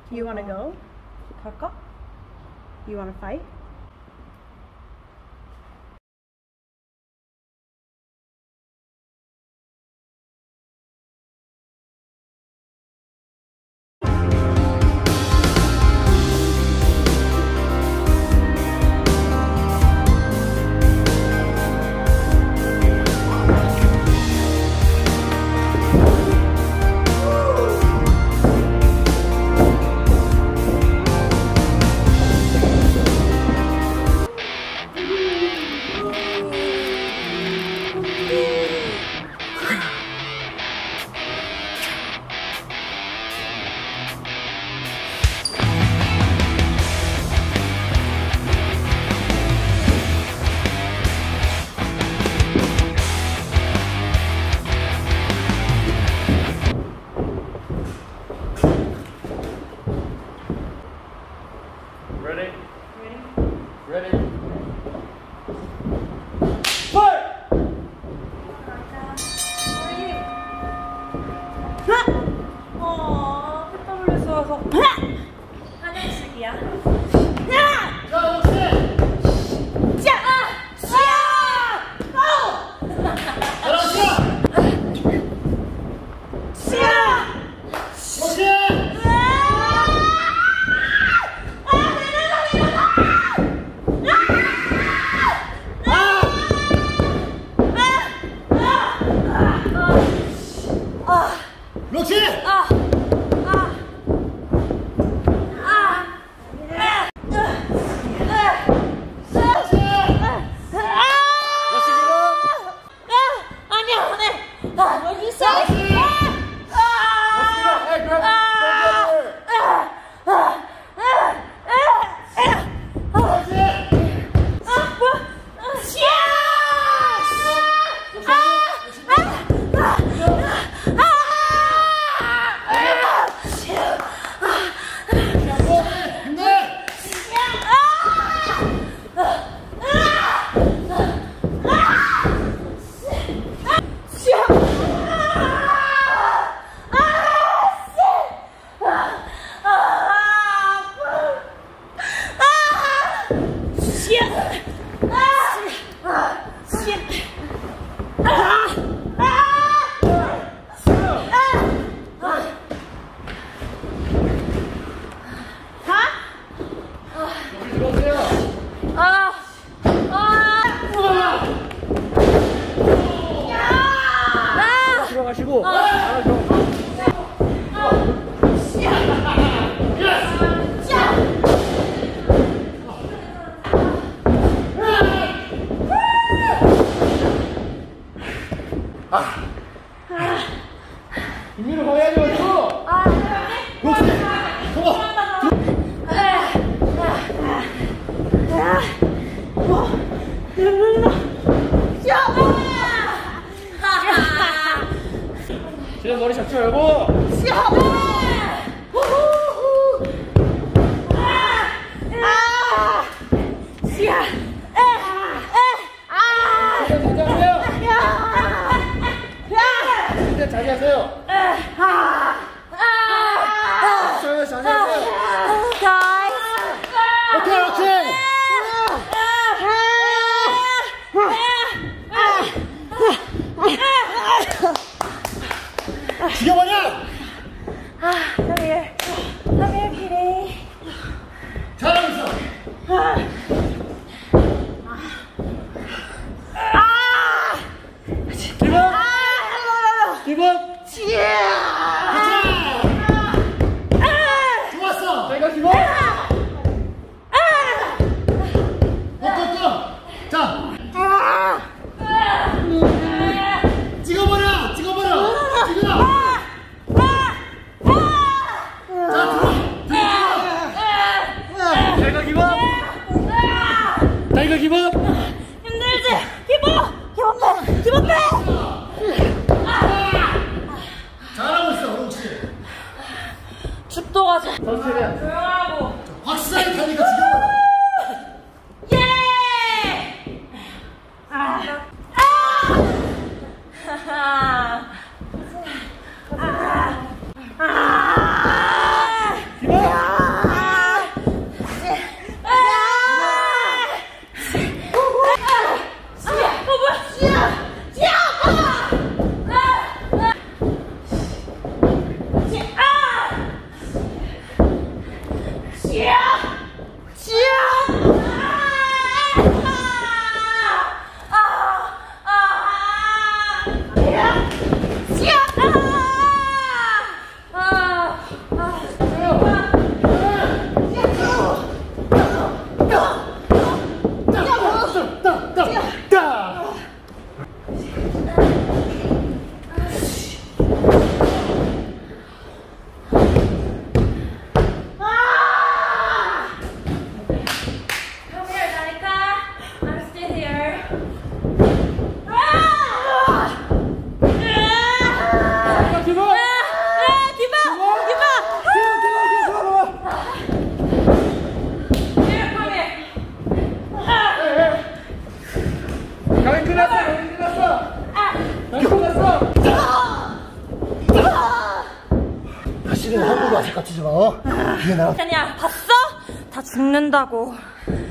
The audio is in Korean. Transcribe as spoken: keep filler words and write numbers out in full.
You wanna go? 갈까? You wanna fight? Ready? Ready? Ready? Fight! 어, 피터블리 쏘아서 한영식이야. 자, 옥시! 짜! 아! 씨야! 어! 자랑 씨야! 씨야! 옥시! 록시! 아! 아! 아! 아니야, 안 해! 아, 여기 있어! 들어가시고 알아서. 아, 김민우 방해하지 마시고. 아, 록시! 잡아! 지금 머리 잡지 말고. 일단 자제하세요. 자제, 자제하세요. 오케이, 오케이. 죽여버려! 아, come here. Come here, kitty. 잘하고 있어. 기분? 기분? 좋았어. 자, 이거 기분? 어, 자. 찍어버려! 찍어버려! 찍어! 타이거 기본! 타이거 기본! 힘들지? 기본! 기본 빼! 기본 빼! 잘하고 있어, 록시. 죽도가 잘. 전체는 조용하고. 확실하게 타니까 죽여버려. 예! 아. 아. 아. 아. 기본! 가위 끝났어. 가위 끝났어. 가위 끝났어. 다시는 함부로 아직 같이 좀 어? 이게 나. 아니야, 봤어? 다 죽는다고.